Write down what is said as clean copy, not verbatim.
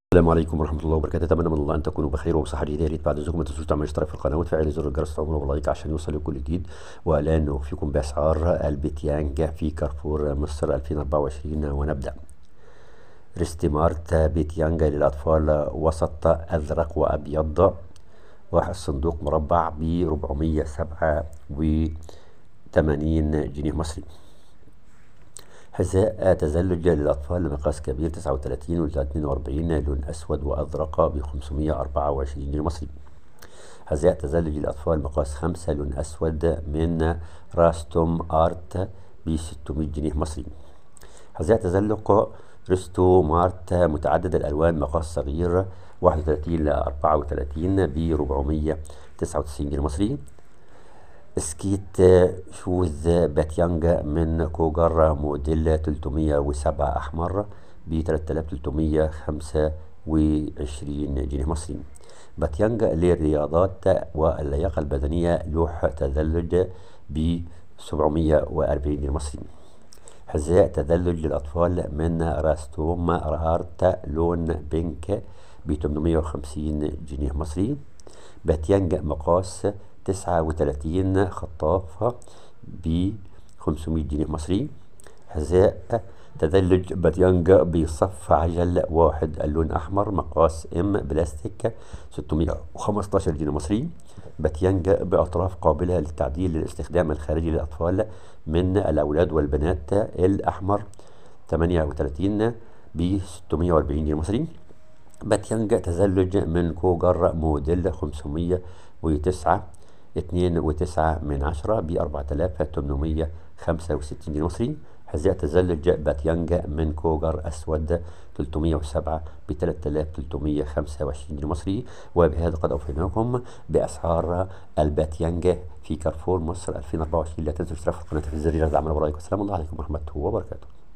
السلام عليكم ورحمة الله وبركاته. أتمنى من الله أن تكونوا بخير وبصحة جيدة. يا ريت بعد إذنكم ما تنسوش تعملوا اشتراك في القناة وتفعلوا زر الجرس وتعملوا لايك عشان يوصل كل جديد. والآن نوفيكم بأسعار البيتيانج في كارفور مصر 2024 ونبدأ. ريستيمارت بيتيانج للأطفال وسط أزرق وأبيض، واحد صندوق مربع ب 487 جنيه مصري. حذاء تزلج للأطفال لمقاس كبير 39 و 42 لون أسود وأزرق ب 524 جنيه مصري. حذاء تزلج للأطفال مقاس 5 لون أسود من راستوم آرت ب 600 جنيه مصري. حذاء تزلق ريستو مارت متعدد الألوان مقاس صغير 31 ل 34 ب 499 جنيه مصري. سكيت شوز باتيانج من كوجر موديل 307 أحمر ب 3325 جنيه مصري. باتيانج للرياضات واللياقة البدنية لوح تزلج ب 740 جنيه مصري. حذاء تزلج للأطفال من راستوم آرت لون بينك ب 850 جنيه مصري. باتيانج مقاس 39 خطاف ب 500 جنيه مصري. حذاء تزلج باتيانج بصف عجل واحد اللون أحمر مقاس ام بلاستيك 615 جنيه مصري. باتيانج بأطراف قابلة للتعديل للاستخدام الخارجي للأطفال من الأولاد والبنات الأحمر 38 ب 640 جنيه مصري. باتيانج تزلج من كوجر موديل 509 2.9 ب 4865 جنيه مصري. حذاء تزلج باتيانج من كوجر أسود 307 ب 3325 جنيه مصري. وبهذا قد أوفيناكم بأسعار الباتيانج في كارفور مصر 2024. لا تنسوا الاشتراك في القناة في الزر لدعمنا ورايكم. السلام الله عليكم ورحمة الله وبركاته.